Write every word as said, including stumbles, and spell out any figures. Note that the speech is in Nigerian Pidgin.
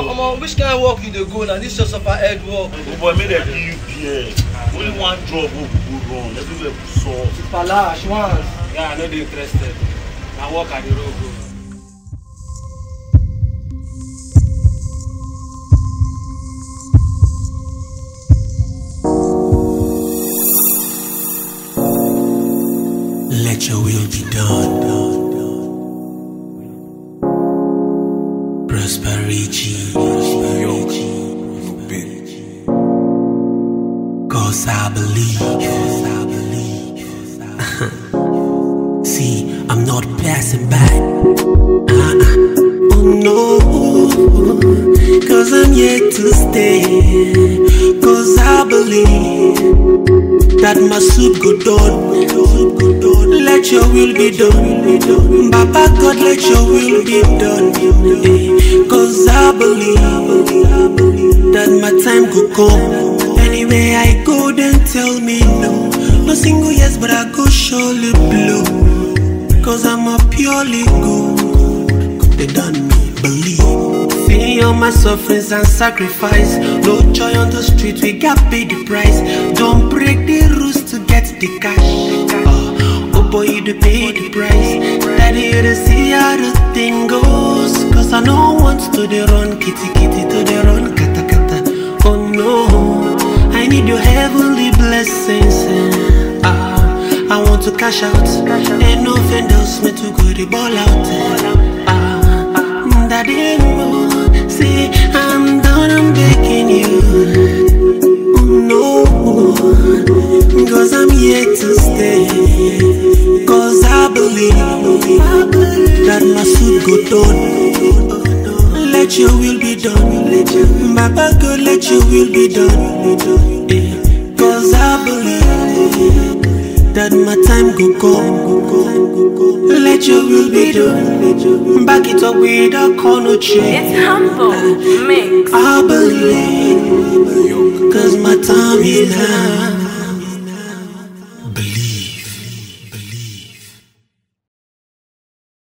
Come on, which kind of work you dey go now? This just of our head work. Oh boy, make them give you beer. Only one job will go wrong. Everywhere will solve. Palash once. Yeah, I'm not interested. I work at the road. Let your will be done. Prosper Richy. Cause I believe. See, I'm not passing by. Uh-uh. Oh no. Cause I'm here to stay. Cause I believe that my soup go done. Let your will be done. Baba God, let your will be done. Cause I believe that my time go come. Anywhere I go, then tell me no. No single yes, but I go surely blow. Cause I'm a purely good. They done me believe. See all my sufferings and sacrifice. No joy on the street, we got pay the price. Don't break the rules to get the cash. uh, Oh boy, you to pay the price. Daddy, you to see how the thing goes. Cause I don't want to the run kitty kitty to the run kata kata. Oh no, I need your heavenly blessings. uh, I want to cash out. Ain't no vendors me to go the ball out. uh, Daddy, see, I'm done, I'm begging you. Oh no, cause I'm here to stay. Cause I believe that my suit go done. Let your will be done. Baba God, let your will be done. Cause I believe that my time go come. Let your will be done. Back it up with a corner chain. It's humble mix. I believe, cause my time is now.